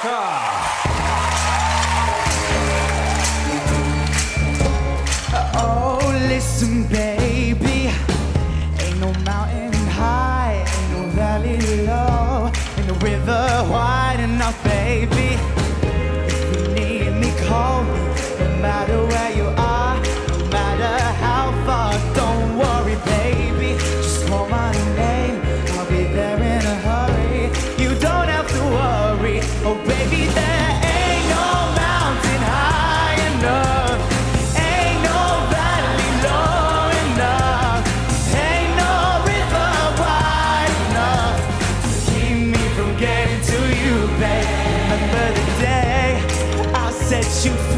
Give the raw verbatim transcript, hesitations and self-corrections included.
Walker. Oh, listen, baby. Ain't no mountain high, ain't no valley low, ain't no river wide enough, baby. If you need me, call me. No matter where you are, no matter how far, don't worry, baby. Just call my name, I'll be there in a hurry. You don't have to worry. Oh, baby, there ain't no mountain high enough. Ain't no valley low enough. Ain't no river wide enough to keep me from getting to you, babe. Remember the day I set you free.